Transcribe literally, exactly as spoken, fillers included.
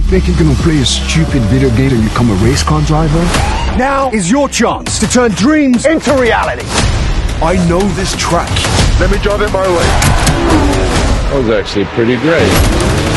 Think you're gonna play a stupid video game and become a race car driver? Now is your chance to turn dreams into reality. I know this track. Let me drive it my way. That was actually pretty great.